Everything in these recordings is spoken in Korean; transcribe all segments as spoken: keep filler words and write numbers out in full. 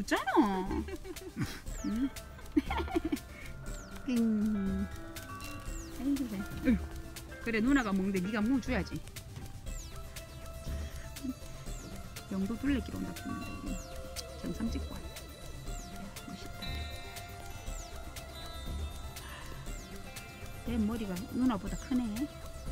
없잖아. 응? 응. 아이고, 그래. 응. 그래 누나가 먹는데 네가 무 줘야지. 영도 둘레길 온다 했는데 정상 찍고 왔네. 멋있다. 내 머리가 누나보다 크네.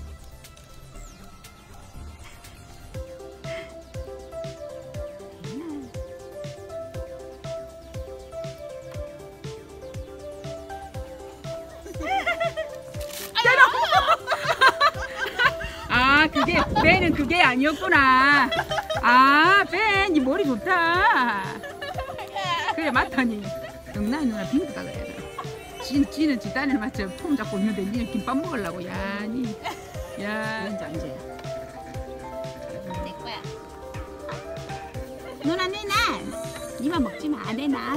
아 그게 배는 그게 아니었구나. 아 배 니 머리 좋다. 그래 맞다니. 영란이 누나 빙크다 그래. 지, 지는 지 딴에 맞죠 폼 잡고 있는데 니는 김밥 먹으려고. 야니 야 이제 이제 내 거야. 누나 내놔. 니만 먹지마 내놔.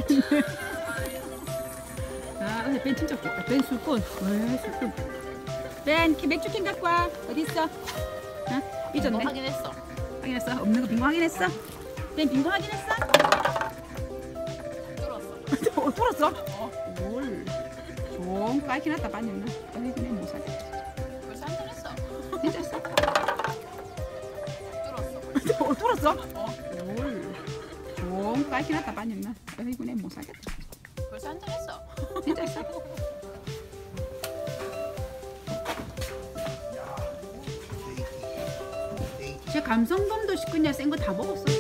아 근데 벤 진짜 웃겼다. 벤 술꾼. 왜 술꾼. 벤 맥주캔 갖고 와. 어디 있어? 어? 잊었네. 뭐 확인했어. 확인했어? 없는 거 빙고 확인했어? 벤 빙고 확인했어? 뚫었어. 어 뚫었어? 어. 뭘? 좀 깔긴 했다 빠졌나? 아이고 내못 사겠다. 벌써 한잔 했어. 진짜 했어? 뚫었어. 어 뚫었어? 어. 뭘? 좀 깔긴 했다 빠졌나? 아이고 내못 사겠다. 벌써 한잔 했어. 진짜 했어? 제 감성돔도 그냥 센 거 다 먹었어.